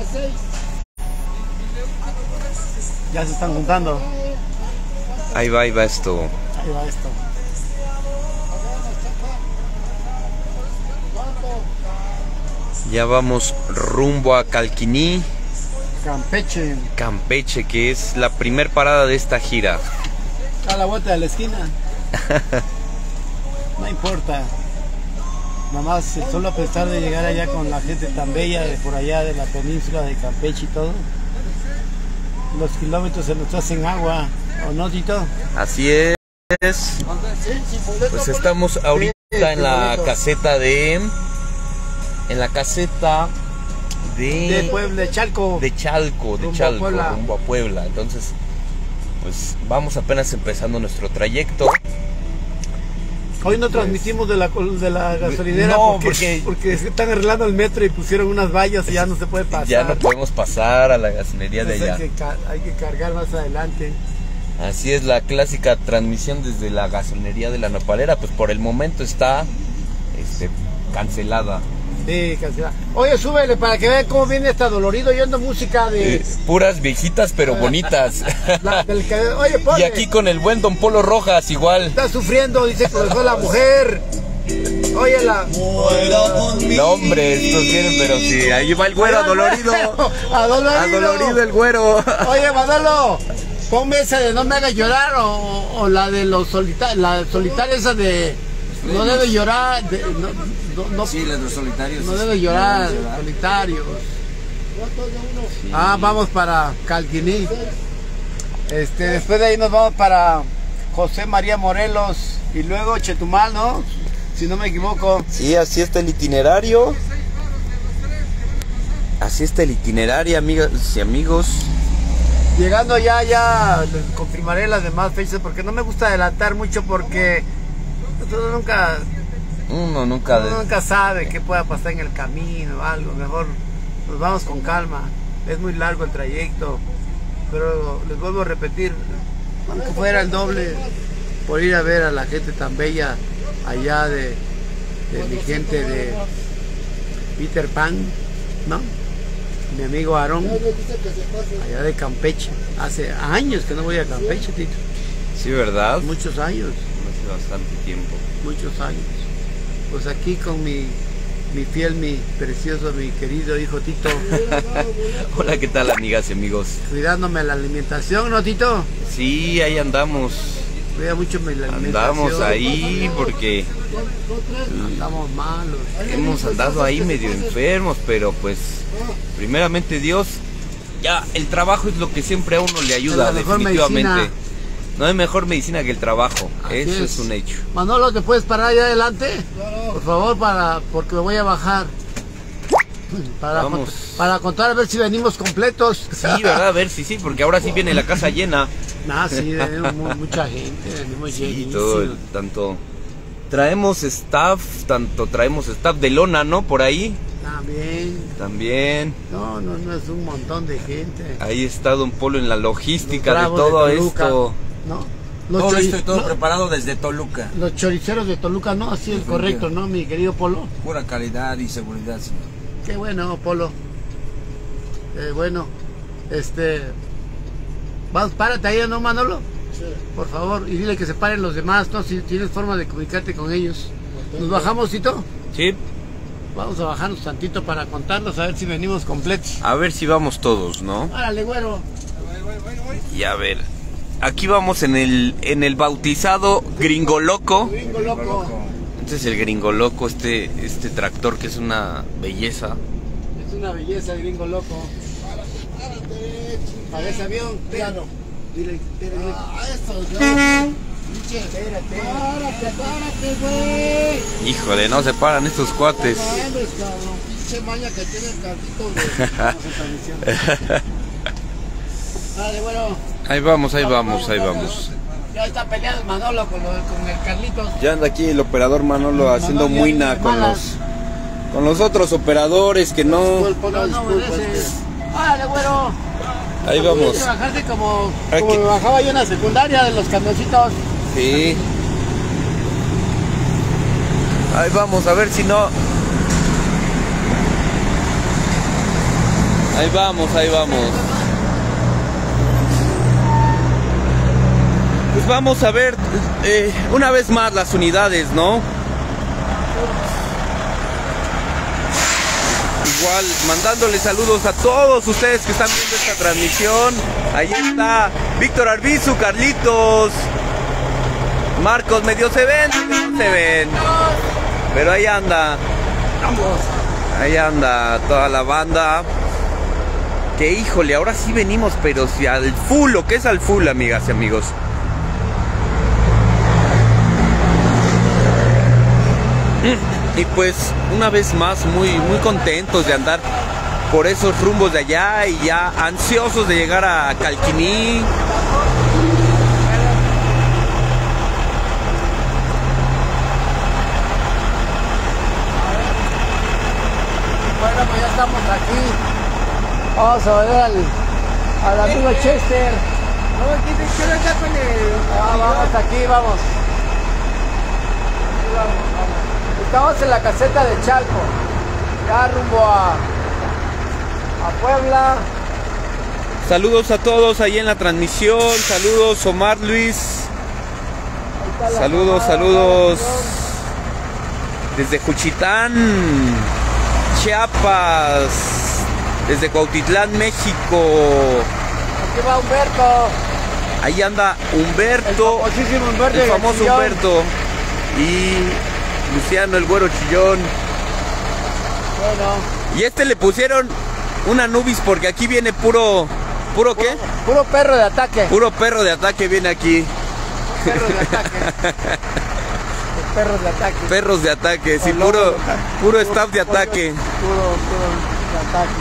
Ya se están juntando. Ahí va esto. Ahí va esto. Ya vamos rumbo a Calquiní, Campeche. Campeche, que es la primer parada de esta gira. A la vuelta de la esquina. No importa. Nomás solo a pesar de llegar allá con la gente tan bella de por allá de la península de Campeche y todo, los kilómetros se nos hacen agua, ¿o no, Tito? Así es. Pues estamos ahorita en la caseta de... De Puebla, de Chalco. De Chalco, rumbo a Puebla. Entonces, pues vamos apenas empezando nuestro trayecto. Hoy no transmitimos de la gasolinera, no, porque están arreglando el metro y pusieron unas vallas y ya no se puede pasar. Ya no podemos pasar a la gasolinería de allá. Hay que cargar más adelante. Así es, la clásica transmisión desde la gasolinería de la Nopalera, pues por el momento está cancelada. Sí, cancelada. Oye, súbele para que vean cómo viene esta dolorido oyendo música de... puras viejitas pero bonitas. Oye, ponle. Y aquí con el buen Don Polo Rojas igual. Está sufriendo, dice que lo dejó la mujer. Óyela. No, hombre, estos vienen, pero sí, ahí va el güero adolorido. Adolorido el güero. Oye, Manolo, ponme esa de No me hagas llorar o la de los solitarios, la solitaria esa de No debe llorar, sí, la de los solitarios. No debe llorar, solitarios. Sí. Vamos para Calquiní. Después de ahí nos vamos para José María Morelos y luego Chetumal, ¿no? Si no me equivoco. Sí, así está el itinerario. Así está el itinerario, amigas y amigos. Llegando ya les confirmaré las demás fechas porque no me gusta adelantar mucho porque uno nunca sabe qué pueda pasar en el camino o algo. Mejor nos vamos con calma. Es muy largo el trayecto, pero les vuelvo a repetir, aunque fuera el doble por ir a ver a la gente tan bella allá de mi gente de Peter Pan, ¿no? Mi amigo Aarón, allá de Campeche. Hace años que no voy a Campeche, Tito. Sí, ¿verdad? Muchos años. Hace bastante tiempo. Muchos años. Pues aquí con mi fiel, mi precioso, mi querido hijo Tito. Hola, ¿qué tal, amigas y amigos? Cuidándome la alimentación, ¿no, Tito? Sí, ahí andamos. Cuida mucho la alimentación. Andamos ahí porque andamos malos. Hemos andado ahí medio enfermos, pero pues primeramente Dios, ya el trabajo es lo que siempre a uno le ayuda, definitivamente. Medicina. No hay mejor medicina que el trabajo. Eso es un hecho. Manolo, ¿te puedes parar allá adelante? Por favor, porque me voy a bajar. Para contar a ver si venimos completos. Sí, ¿verdad? A ver si sí, porque ahora sí viene la casa llena. Sí, venimos mucha gente, venimos sí, todo, traemos staff de lona, ¿no? Por ahí. También. No, es un montón de gente. Ahí está Don Polo en la logística de todo esto. ¿No? Todo listo y todo preparado desde Toluca. Los choriceros de Toluca, ¿no? Así es correcto, ¿no, mi querido Polo? Pura calidad y seguridad, señor. Qué bueno, Polo. Bueno, párate ahí, ¿no, Manolo? Sí. Por favor, y dile que se paren los demás, ¿no? Si tienes forma de comunicarte con ellos. ¿Nos bajamos, Tito? Sí. Vamos a bajarnos tantito para contarnos, a ver si venimos completos. A ver si vamos todos, ¿no? Árale, güero. Y a ver, aquí vamos en el bautizado Gringo Loco. Gringo Loco. Este es el Gringo Loco, este tractor que es una belleza. Es una belleza el Gringo Loco. Para ese avión, pégalo. Dile. Eso, Párate, güey. Híjole, no se paran estos cuates. Pinche maña que tiene el cartito. Dale, bueno. Ahí vamos. Ya está peleado Manolo con el Carlitos. Ya anda aquí el operador Manolo haciendo muina con los otros operadores que no. Dale, güero. Ahí vamos. Bajarte como me bajaba yo en la secundaria de los camioncitos. Sí. Ahí vamos, a ver si no. Ahí vamos, ahí vamos. Pues vamos a ver una vez más las unidades, ¿no? Igual mandándole saludos a todos ustedes que están viendo esta transmisión. Ahí está Víctor Arbizu, Carlitos, Marcos, medio se ven, no se ven, pero ahí anda. Ahí anda toda la banda. Que híjole, ahora sí venimos, pero si al full, lo que es al full, amigas y amigos. Y pues una vez más muy contentos de andar por esos rumbos de allá y ya ansiosos de llegar a Calquiní. Bueno, pues ya estamos aquí. Vamos a ver al amigo Chester. Vamos aquí, vamos. Estamos en la caseta de Chalco, ya rumbo a Puebla. Saludos a todos ahí en la transmisión. Saludos Omar Luis. Saludos, saludos desde Juchitán, Chiapas, desde Cuautitlán, México. Aquí va Humberto. Ahí anda Humberto, el famoso Humberto. Y Luciano, el güero chillón. Bueno. Y le pusieron una Nubis porque aquí viene ¿puro qué? Puro perro de ataque. Puro perro de ataque viene aquí. Perros de ataque. Perros de ataque. Perros de ataque, sí, puro staff de ataque. Puro de ataque.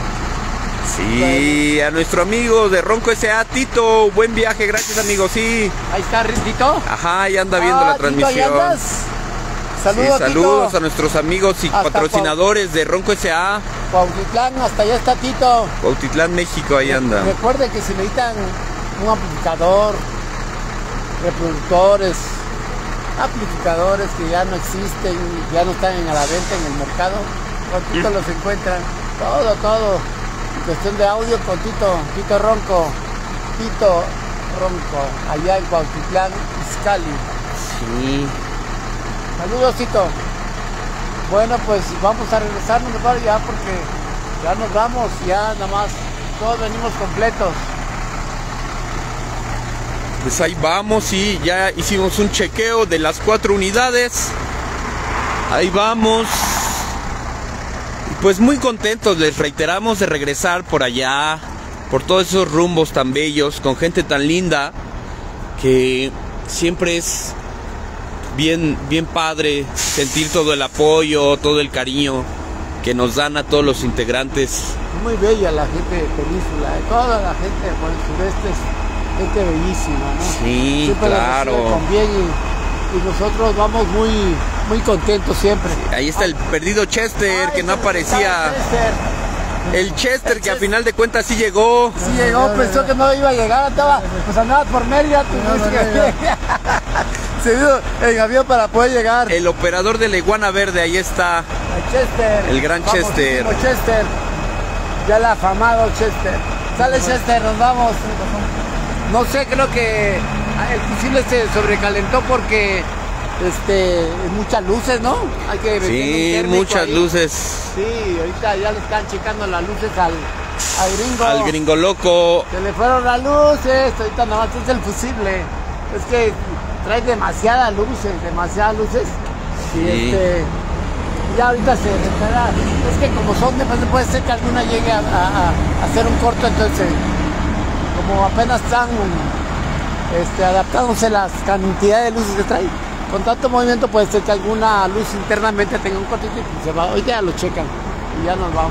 Sí, a nuestro amigo de Ronco S.A., Tito, buen viaje, gracias amigo, sí. Ahí está Tito. Ajá, ahí anda viendo la transmisión. Saludos, sí, saludos Tito. A nuestros amigos y patrocinadores de Ronco S.A. Cuautitlán, hasta allá está Tito. Cuautitlán, México, ahí anda. Recuerden que si necesitan un amplificador, reproductores, amplificadores que ya no existen, ya no están a la venta en el mercado, con Tito los encuentran. Todo. Cuestión de audio con Tito Ronco, allá en Cuautitlán, Izcalli. Sí. Saludos, Tito. Bueno, pues vamos a regresarnos mejor ya porque ya nos vamos, ya nada más, todos venimos completos. Pues ahí vamos y ya hicimos un chequeo de las 4 unidades. Ahí vamos. Pues muy contentos, les reiteramos, de regresar por allá, por todos esos rumbos tan bellos, con gente tan linda, que siempre es bien padre sentir todo el apoyo, todo el cariño que nos dan a todos los integrantes. Muy bella la gente de Península, toda la gente por el sureste es gente bellísima, ¿no? Sí, siempre claro. Con bien y nosotros vamos muy contentos siempre. Sí, ahí está el perdido Chester, que no aparecía. El Chester, que a final de cuentas sí llegó. Sí llegó, pensó que no iba a llegar, andaba por Mérida. Se dio en avión para poder llegar. El operador de la Iguana Verde, ahí está. El Chester. El gran Chester. Chester. Ya el afamado Chester. Sale Chester, nos vamos. No sé, creo que el fusil se sobrecalentó porque muchas luces, ¿no? Hay que sí, muchas ahí. Luces. Sí, ahorita ya le están checando las luces al gringo. Al gringo loco. Se le fueron las luces, ahorita nada más es el fusible. Es que trae demasiadas luces. Sí. Y ya ahorita se retará. Es que como son, puede ser que alguna llegue a hacer un corto, entonces como apenas están adaptándose las cantidades de luces que trae, con tanto movimiento puede ser que alguna luz internamente tenga un cortito y se va. Hoy ya lo checan y ya nos vamos.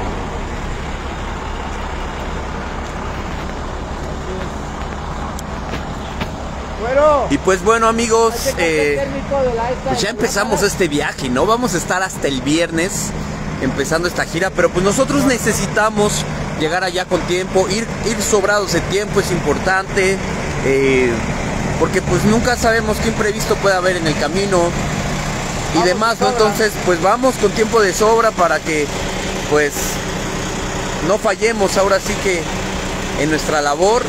Y pues bueno amigos, pues ya empezamos este viaje, ¿no? Vamos a estar hasta el viernes empezando esta gira, pero pues nosotros necesitamos llegar allá con tiempo, ir sobrados de tiempo es importante, porque pues nunca sabemos qué imprevisto puede haber en el camino y demás, ¿no? Entonces pues vamos con tiempo de sobra para que pues no fallemos ahora sí que en nuestra labor.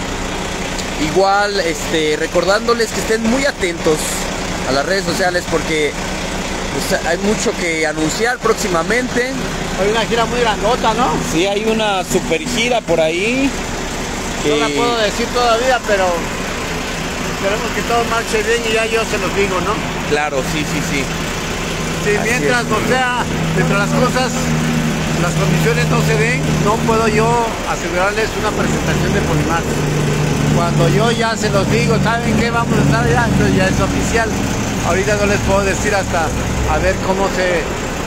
Igual recordándoles que estén muy atentos a las redes sociales porque pues, hay mucho que anunciar próximamente. Hay una gira muy grandota, ¿no? Sí, hay una super gira por ahí. No la puedo decir todavía, pero esperemos que todo marche bien y ya yo se los digo, ¿no? Claro, sí. Sí, mientras, mientras las cosas, las condiciones no se den, no puedo yo asegurarles una presentación de Polymath. Cuando yo ya se los digo, ¿saben qué? Vamos a estar allá, entonces ya es oficial. Ahorita no les puedo decir hasta a ver cómo se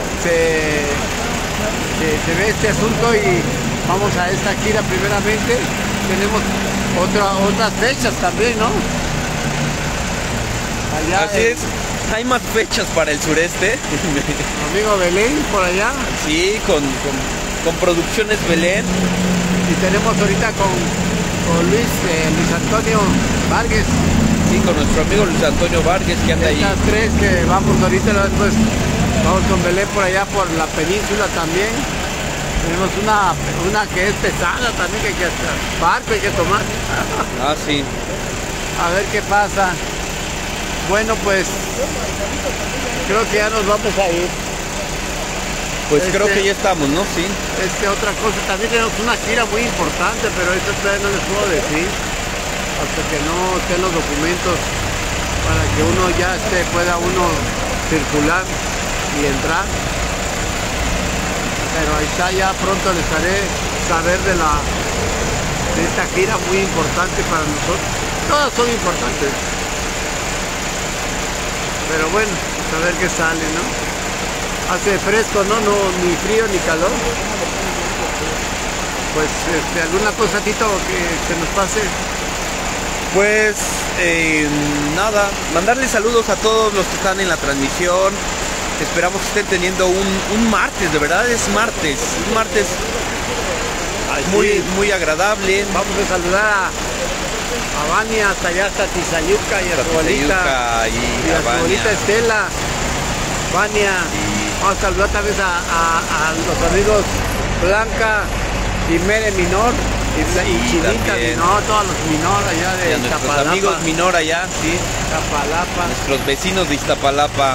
ve este asunto y vamos a esta gira primeramente. Tenemos otras fechas también, ¿no? Allá así es, hay más fechas para el sureste. Amigo Belén, por allá. Sí, con Producciones Belén. Y tenemos ahorita con Luis Antonio Vargas. Sí, con nuestro amigo Luis Antonio Vargas que anda ahí. Estas tres que vamos ahorita, después vamos con Belén por allá por la península también. Tenemos una que es pesada también, que hay que hacer barco, hay que tomar. Ah, sí. A ver qué pasa. Bueno, pues creo que ya nos vamos a ir. Pues creo que ya estamos, ¿no? Sí. Otra cosa, también tenemos una gira muy importante, pero eso todavía no les puedo decir hasta que no estén los documentos para que uno ya pueda uno circular y entrar. Pero ahí está, ya pronto les haré saber de esta gira muy importante para nosotros. Todas son importantes. Pero bueno, a ver qué sale, ¿no? Hace fresco, ¿no? Ni frío ni calor. Pues alguna cosa, Tito, que se nos pase. Pues nada, mandarles saludos a todos los que están en la transmisión. Esperamos que estén teniendo un martes, de verdad es martes, un martes muy agradable. Vamos a saludar a Vania hasta allá, hasta Tizayuca y a su abuelita y a su abuelita Estela, Vania. Vamos a saludar también a los amigos Blanca y Mere Minor y Chinita Minor, todos los Minor allá de Iztapalapa. Nuestros amigos Minor allá, sí. Iztapalapa. Nuestros vecinos de Iztapalapa.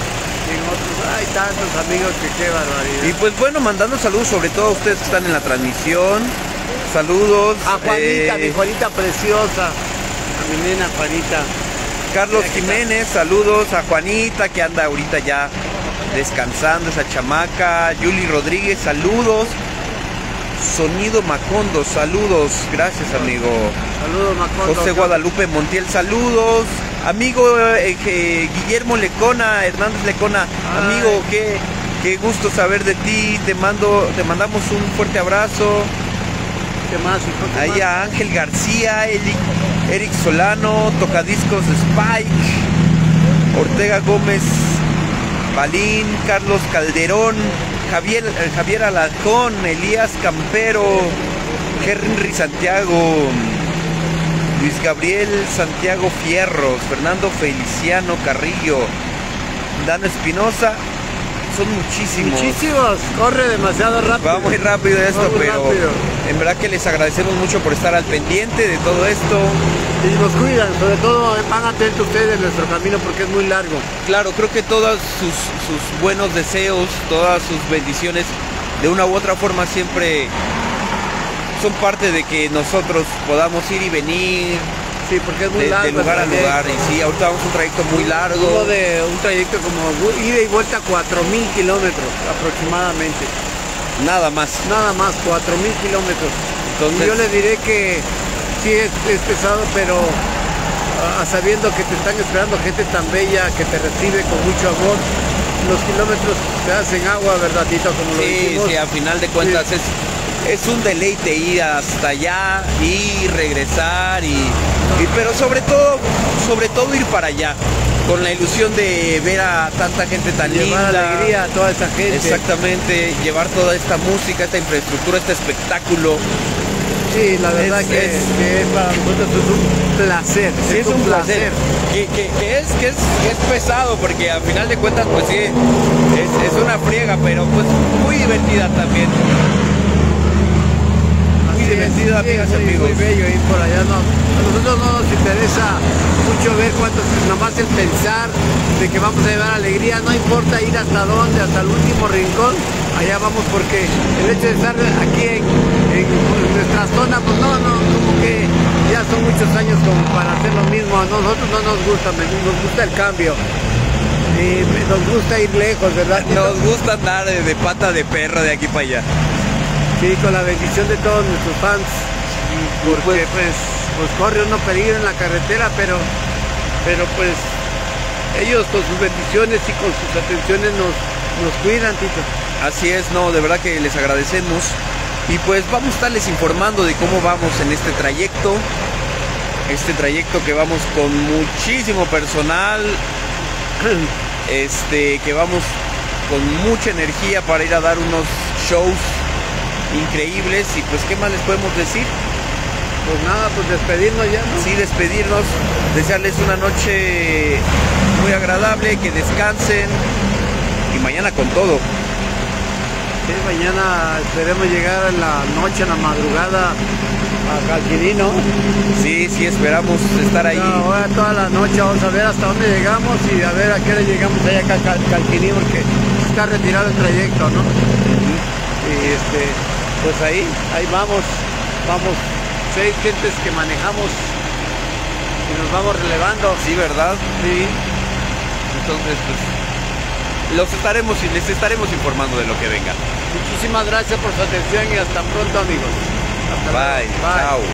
Hay tantos amigos que qué barbaridad. Y pues bueno, mandando saludos sobre todo a ustedes que están en la transmisión. Saludos. A Juanita, mi Juanita preciosa. A mi nena Juanita. Carlos Jiménez, saludos a Juanita que anda ahorita ya descansando, esa chamaca. Yuli Rodríguez, saludos. Sonido Macondo, saludos. Gracias, amigo. Saludos, Macondo. José Guadalupe Montiel, saludos. Amigo Guillermo Lecona, Hernández Lecona, amigo, qué gusto saber de ti. Te mandamos un fuerte abrazo. ¿Qué más, hijo? Ahí a Ángel García, Eric Solano, Tocadiscos Spike, Ortega Gómez, Balín, Carlos Calderón, Javier Alarcón, Elías Campero, Henry Santiago, Luis Gabriel Santiago Fierros, Fernando Feliciano Carrillo, Dano Espinosa. Son muchísimos. Muchísimos, corre demasiado rápido. Va muy rápido esto, pero rápido. En verdad que les agradecemos mucho por estar al pendiente de todo esto. Y nos cuidan, sobre todo van atentos ustedes en nuestro camino porque es muy largo. Claro, creo que todos sus buenos deseos, todas sus bendiciones, de una u otra forma siempre son parte de que nosotros podamos ir y venir. Sí, porque es muy largo. De lugar a lugar. Y sí, ahorita vamos un trayecto muy largo. De un trayecto como ida y vuelta 4.000 kilómetros aproximadamente. Nada más. Nada más, 4.000 kilómetros. Entonces, y yo les diré que sí es pesado, pero sabiendo que te están esperando gente tan bella que te recibe con mucho amor, los kilómetros se hacen agua, ¿verdad, Tito? Como lo dijimos. Sí, a final de cuentas sí. Es un deleite ir hasta allá y regresar pero sobre todo ir para allá con la ilusión de ver a tanta gente tan linda, llevar alegría a toda esa gente. Exactamente, llevar toda esta música, esta infraestructura, este espectáculo. Sí, la verdad que para nosotros es un placer. Sí, es un placer. Que es pesado porque a final de cuentas pues sí, es una friega, pero pues muy divertida también. divertido, amigas y amigos. Muy bello ir por allá. No, a nosotros no nos interesa mucho ver cuántos, nomás el pensar de que vamos a llevar alegría, no importa ir hasta dónde, hasta el último rincón, allá vamos, porque el hecho de estar aquí en nuestra zona, pues no, como que ya son muchos años como para hacer lo mismo. A nosotros no nos gusta, nos gusta el cambio. Y nos gusta ir lejos, ¿verdad? Nos gusta andar de pata de perro de aquí para allá. Sí, con la bendición de todos nuestros fans, porque pues corre uno peligro en la carretera, pero pues ellos con sus bendiciones y con sus atenciones nos cuidan, Tito. Así es, no, de verdad que les agradecemos. Y pues vamos a estarles informando de cómo vamos en este trayecto que vamos con muchísimo personal, que vamos con mucha energía para ir a dar unos shows increíbles. Y pues qué más les podemos decir. Pues nada, pues despedirnos ya, ¿no? Sí, despedirnos, desearles una noche muy agradable, que descansen y mañana con todo. Sí, mañana esperemos llegar en la noche, en la madrugada a Calquiní, ¿no? Sí, esperamos estar ahí. Ahora toda la noche vamos a ver hasta dónde llegamos y a ver a qué hora llegamos allá a Calquiní, porque está retirado el trayecto, ¿no? Y pues ahí vamos 6 gentes que manejamos y nos vamos relevando. Sí, ¿verdad? Sí. Entonces, pues les estaremos informando de lo que venga. Muchísimas gracias por su atención y hasta pronto, amigos. Hasta luego. Bye. Chao.